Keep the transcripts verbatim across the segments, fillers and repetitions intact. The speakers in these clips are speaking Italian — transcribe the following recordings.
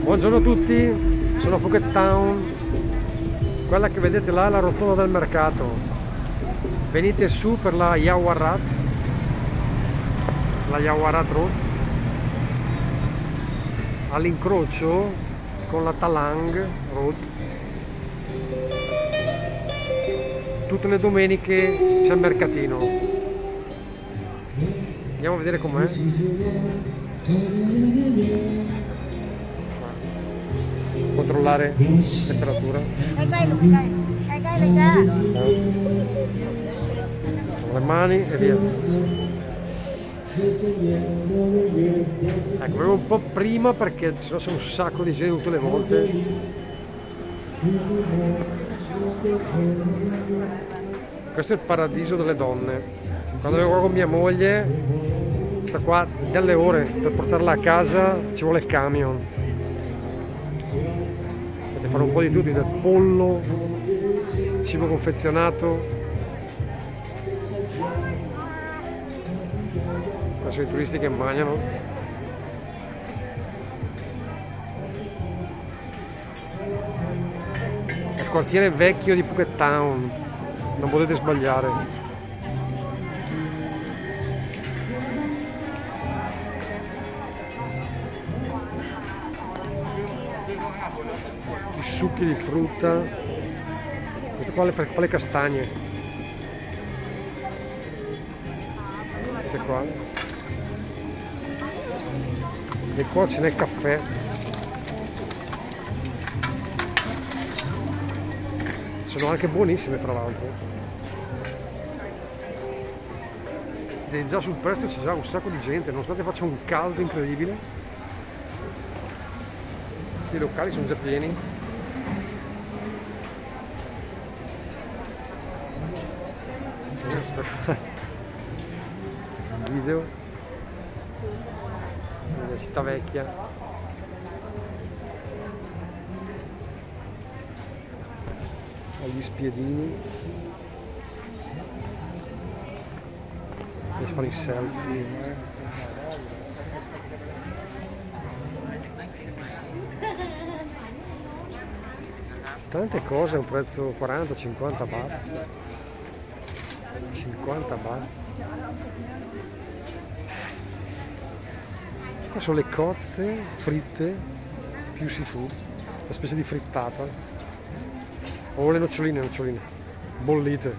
Buongiorno a tutti, sono a Phuket Town. Quella che vedete là è la rotonda del mercato. Venite su per la Yaowarat, la Yaowarat Road, all'incrocio con la Talang Road. Tutte le domeniche c'è il mercatino. Andiamo a vedere com'è. Controllare temperatura. Con le mani e via. Ecco, avevo un po' prima perché sennò c'è un sacco di gente tutte le volte. Questo è il paradiso delle donne. Quando ero con mia moglie, sta qua delle ore per portarla a casa, ci vuole il camion. Potete fare un po' di tutto, del pollo, cibo confezionato. Qua sono i turisti che mangiano. Il quartiere vecchio di Phuket Town, non potete sbagliare. I succhi di frutta, questo qua fa le castagne, queste qua, e qua ce n'è il caffè. Sono anche buonissime fra l'altro. E già sul prezzo c'è già un sacco di gente, nonostante faccia un caldo incredibile. I locali sono già pieni. Per fare un video della città vecchia. Agli spiedini e si fanno i selfie. Tante cose a un prezzo quaranta cinquanta baht. cinquanta baht. Qua sono le cozze fritte più seafood, una specie di frittata. O le noccioline, noccioline bollite.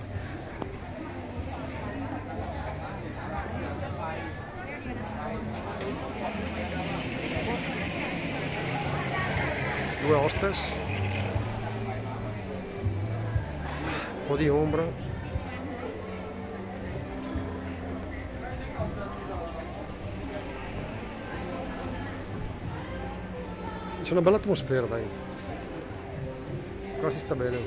Due hostess, un po' di ombra. C'è una bella atmosfera, dai. Qua si sta bene.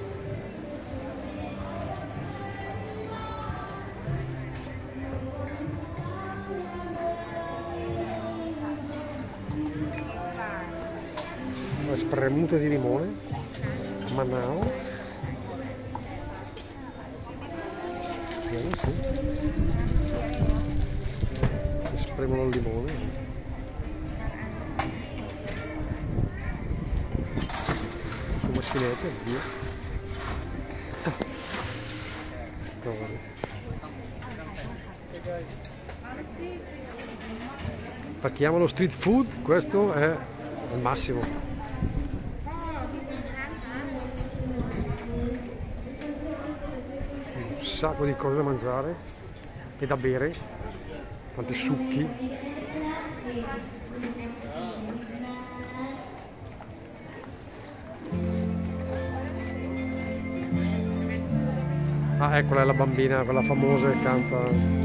Una spremuta di limone, Manao. Vediamo, sì. Spremono il limone. Macchinette, via. Storia. Pacchiamo lo street food, questo è il massimo. Un sacco di cose da mangiare e da bere, tanti succhi. Ah, eccola è la bambina, quella famosa che canta.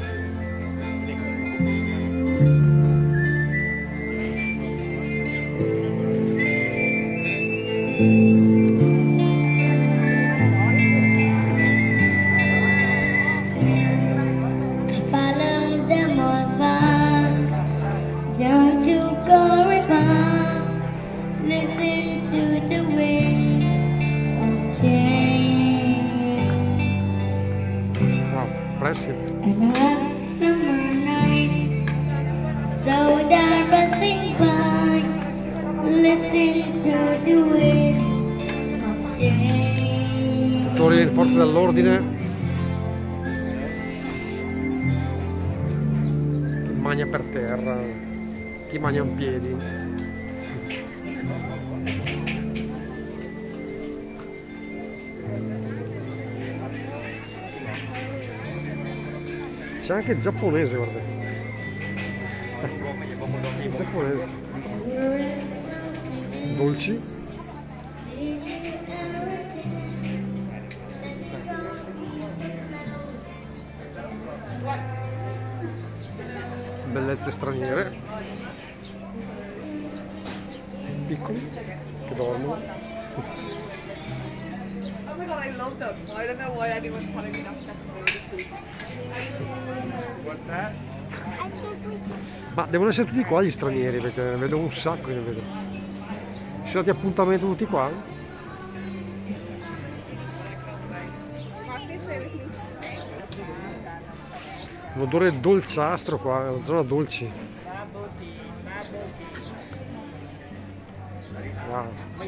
And last summer night, so dark, passing by, poi le forze dell'ordine chi mangia per terra, chi mangia in piedi. C'è anche il giapponese, guarda. Il giapponese. Dolci. Bellezze straniere. Piccoli che dormono. Oh my god, I love them. I don't know why anyone's telling me not to get them. What's that? Ma devono essere tutti qua gli stranieri, perché ne vedo un sacco, ne vedo. Ci sono dati appuntamento tutti qua? Un odore dolciastro qua, è una zona dolci. Wow.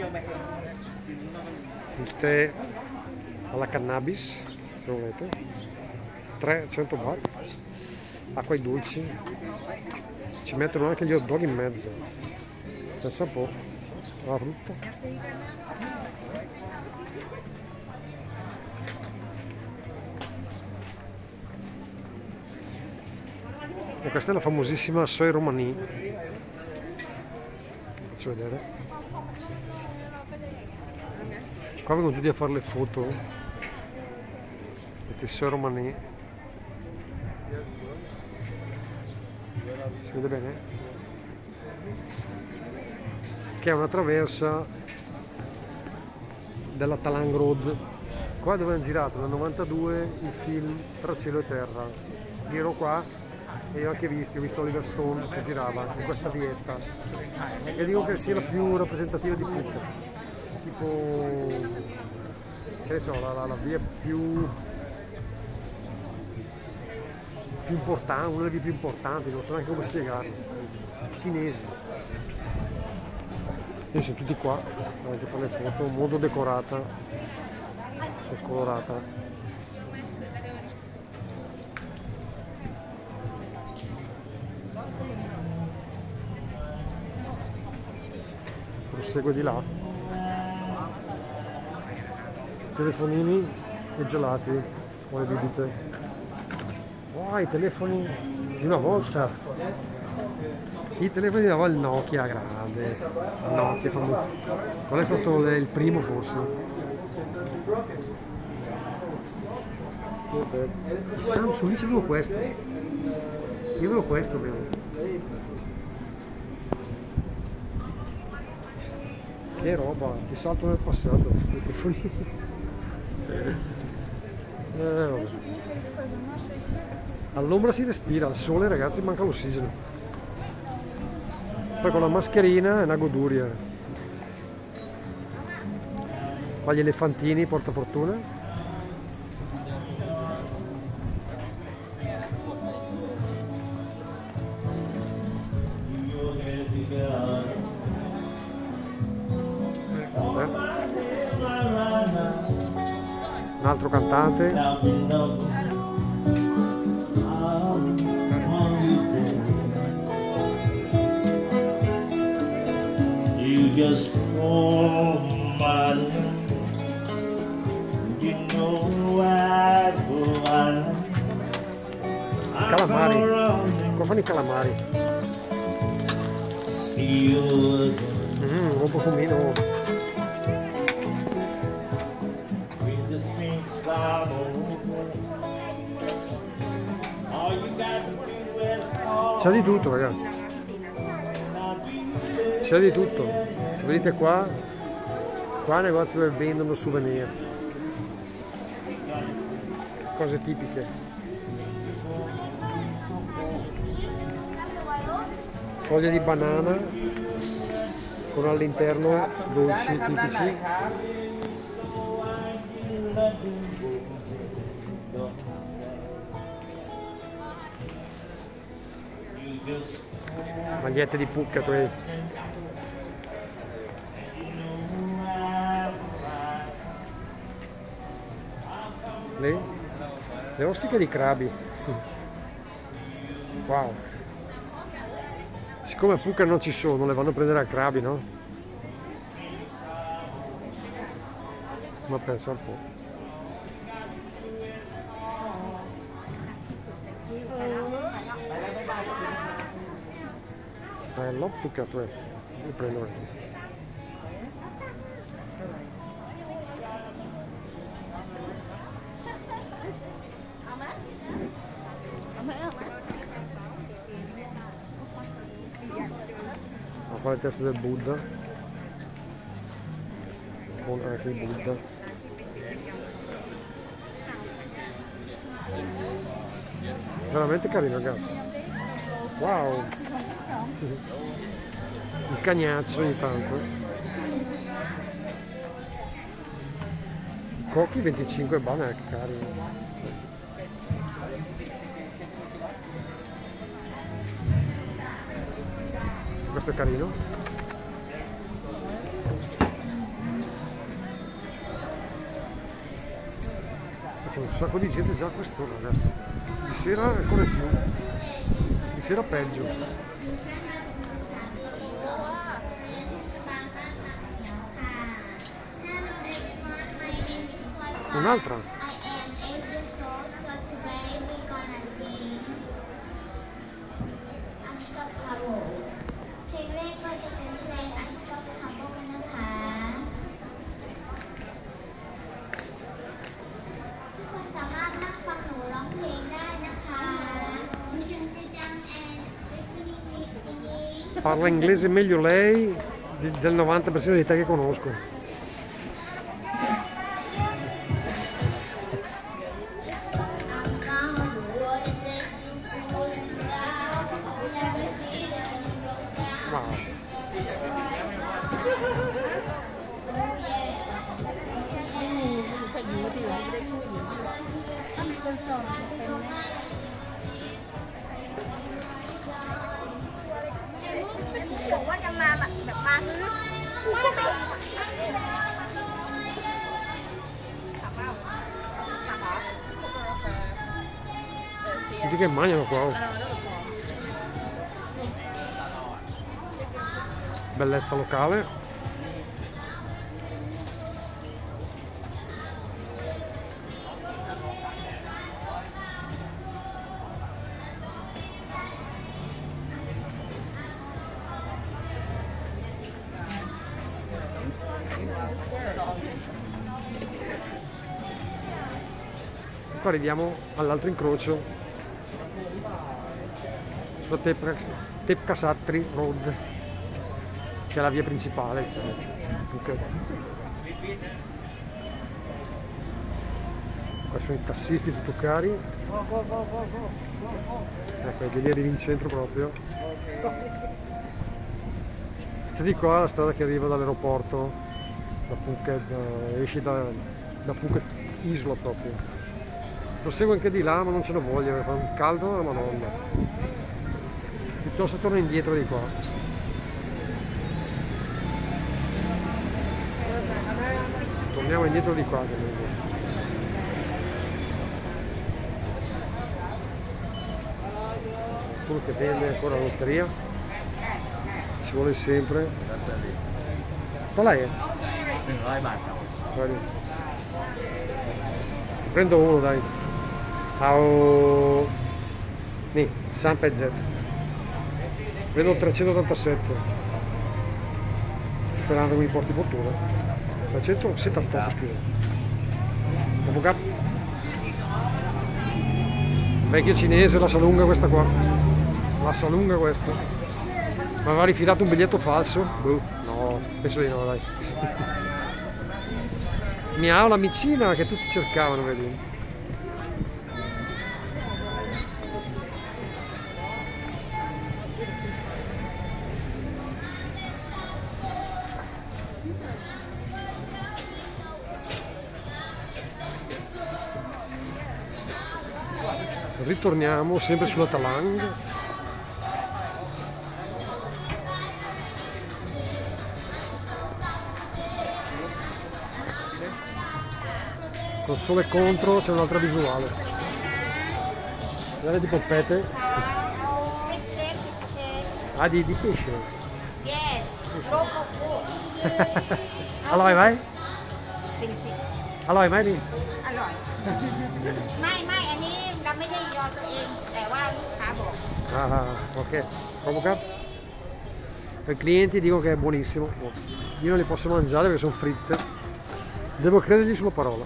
Il tè alla cannabis, se volete. trecento baht. Acqua ai dolci. Ci mettono anche gli hot dog in mezzo. Pensa un po'. La frutta. E questa è la famosissima Soi Romani. Faccio vedere. Qua vengono tutti a fare le foto. Vedete Soi Romani. Si vede bene? Che è una traversa della Talang Road. Qua dove hanno girato nel novantadue il film Tra cielo e terra. Io ero qua e ho anche visto, ho visto Oliver Stone che girava in questa vietta e dico che sia la più rappresentativa di tutte, tipo che ne so, la, la, la via più più importante, una delle vie più importanti, non so neanche come spiegarlo, cinesi. E sono tutti qua, anche fare le foto, molto decorata e colorata. Prosegue di là. Telefonini e gelati o le bibite. Oh, i telefoni di una volta. I telefoni di una volta, il Nokia grande. Il Nokia famoso. Qual è stato il primo forse? Il Samsung, lì c'avevo questo. Io avevo questo, avevo. Che roba, che salto nel passato, che follia. Eh, all'ombra si respira, al sole ragazzi manca l'ossigeno. Poi con la mascherina è una goduria. Qua gli elefantini, porta fortuna. Un altro cantante. You just call my name. You know I go on. Calamari. Come fanno i calamari? Mm, un profumino. C'è di tutto ragazzi, c'è di tutto. Se vedete qua, qua è un negozio dove vendono souvenir, cose tipiche. Foglie di banana con all'interno dolci tipici. Magliette di Phuket. Le ostiche di crabi. Wow. Siccome a Phuket non ci sono, le vanno a prendere a Krabi, no? Ma pensa un po'. Bello Phuket, eh. Li prendo io. Qua le teste del Buddha, con anche il Buddha. Veramente carino, ragazzi. Wow! Il cagnazzo ogni tanto. I cocchi venticinque baht, che carino. Questo è carino. C'è un sacco di gente già a quest'ora adesso. Di sera ancora più. Di sera peggio. Un'altra. Parla inglese meglio lei del novanta per cento di te che conosco. Wow. Senti che mangiano qua. Oh. Bellezza locale. Qua arriviamo all'altro incrocio sulla Tepkasatri Road, che è la via principale, cioè, Phuket. Qua sono i tassisti tutti cari. Ecco, che lì arrivi in centro proprio. E di qua la strada che arriva dall'aeroporto da Phuket, esci da, da Phuket Isla proprio. Proseguo anche di là, ma non ce ne voglio, perché fa un caldo della Madonna. Piuttosto torno indietro di qua. Torniamo indietro di qua. Che quello che vende ancora la lotteria. Ci vuole sempre. Qual è? Prendo uno, dai. Ciao. Nì, San Pezzetto. Vedo trecentottantasette. Sperando che mi porti fortuna. trecentosettantotto, scusa. Dopo cap. Vecchio cinese, la salunga questa qua. La salunga questa. Ma aveva rifilato un biglietto falso? Boh, no, penso di no, dai. Mi ha l'amicina che tutti cercavano, vedi. Ritorniamo sempre sulla Talang. Col sole contro c'è un'altra visuale. Guarda di polpette. Ah, di, di pesce. Yes, local food. อร่อยไหมจริงอร่อยไหมนี่ๆอร่อย ไม่ไม่อันนี้เราไม่ได้ยอตัวเอง แต่ว่าลูกค้าบอก Ah, ok, proprio cap. I clienti dicono che è buonissimo. Io non li posso mangiare perché sono fritte. Devo credergli sulla parola.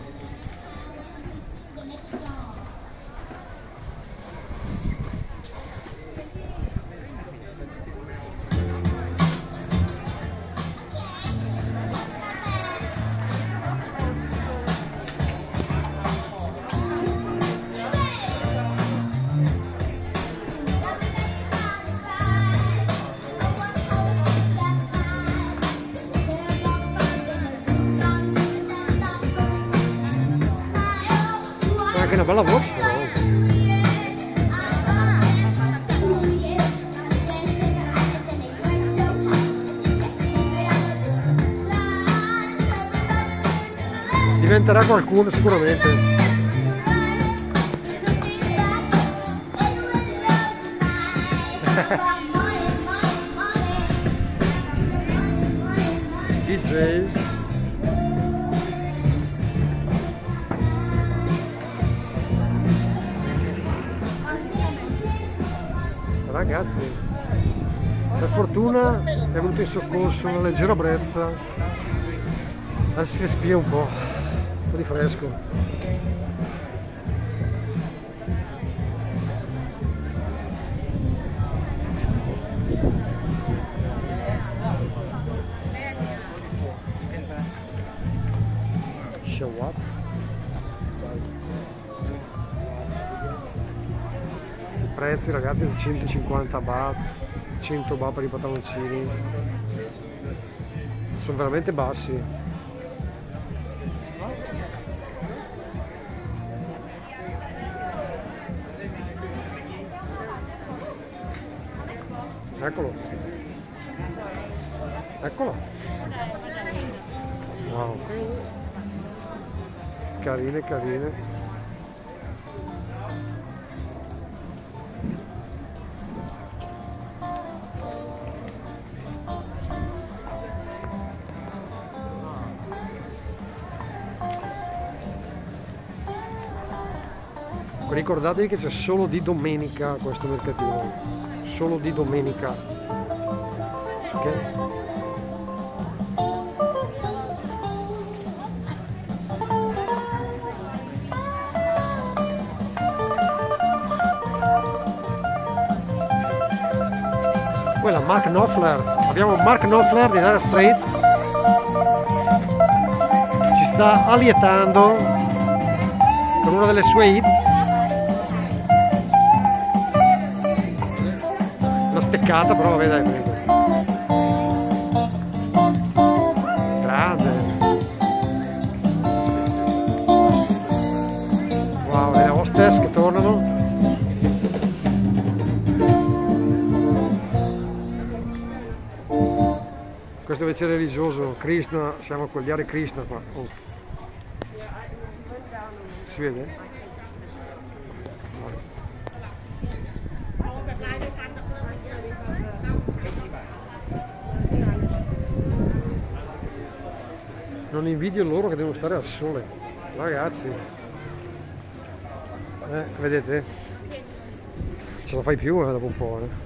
Anche una bella voce però. Diventerà qualcuno sicuramente. D Js. Ragazzi, per fortuna è venuto in soccorso una leggera brezza, adesso si respira un po', un po' di fresco. Shawat. Prezzi ragazzi di centocinquanta baht, cento baht per i pantaloncini, sono veramente bassi. Eccolo, eccolo, wow, carine carine. Ricordatevi che c'è solo di domenica questo mercatino, solo di domenica, ok? Poi la Mark Knopfler, abbiamo Mark Knopfler di Dire Straits, ci sta allietando con una delle sue hit. Una steccata però vabbè dai, prego. Grande. Wow, le hostess che tornano. Questo invece è religioso, Krishna, siamo con gli Hare Krishna qua. Oh. Si vede? Non invidio loro che devono stare al sole, ragazzi. Eh, vedete? Ce la fai più eh, dopo un po', eh.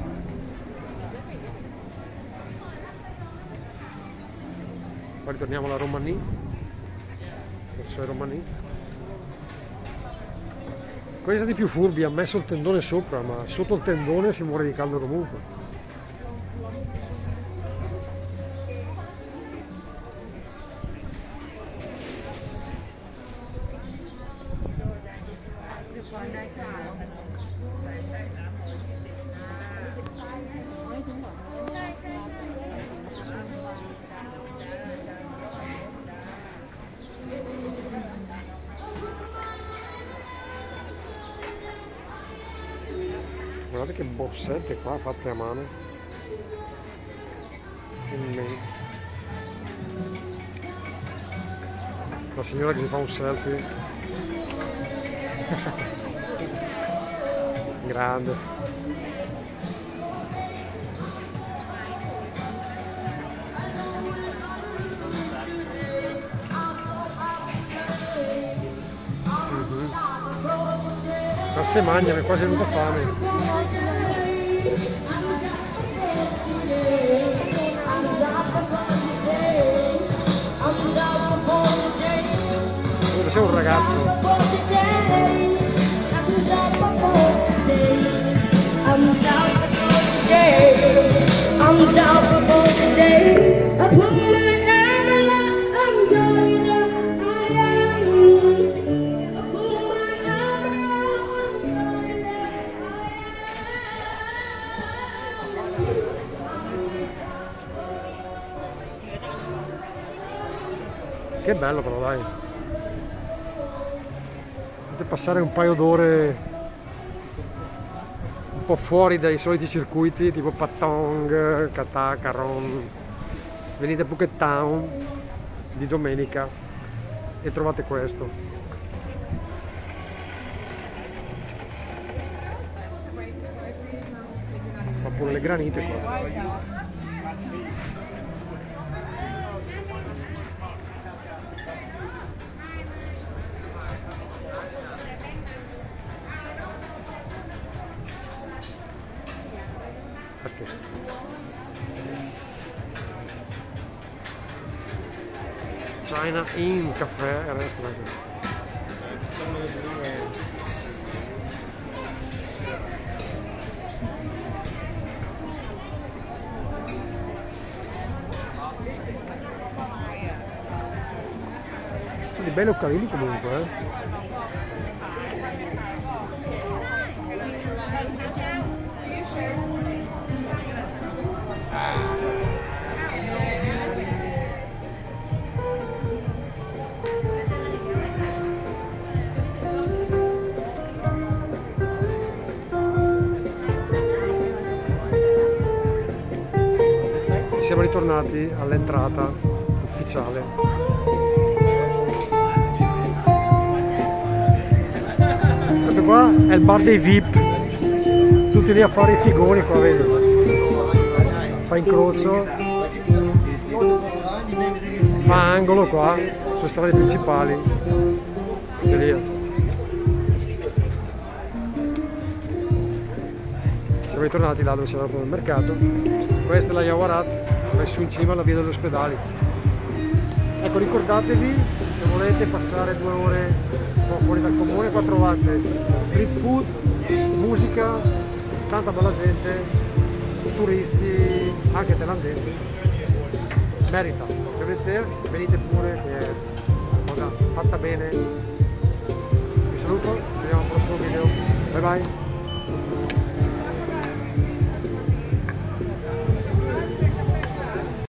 Poi ritorniamo alla Romani. Adesso è Romani. Quelli sono i più furbi, ha messo il tendone sopra, ma sotto il tendone si muore di caldo comunque. Guardate che borsette qua fatte a mano. La signora che si fa un selfie. Grande. Mm-hmm. Non si mangia, mi è quasi venuta fame. C'è un ragazzo. Che bello però, dai. Potete passare un paio d'ore un po' fuori dai soliti circuiti tipo Patong, Katha, Caron. Venite a Phuket Town di domenica e trovate questo. Fa pure le granite qua. China Inn caffè e ristorante. Sono dei bei localini comunque, eh. Siamo ritornati all'entrata ufficiale. Questo qua è il bar dei V I P, tutti lì a fare i figoni qua, vedi? Fa incrocio, fa angolo qua, sulle strade principali. E lì. Siamo ritornati là dove si era dato il mercato. Questa è la Yaowarat, messo in cima alla via degli ospedali. Ecco, ricordatevi, se volete passare due ore un po' fuori dal comune, qua trovate street food, musica, tanta bella gente, turisti, anche thailandesi. Merita, se vedete venite pure, che è cosa fatta bene. Vi saluto, ci vediamo al prossimo video, bye bye!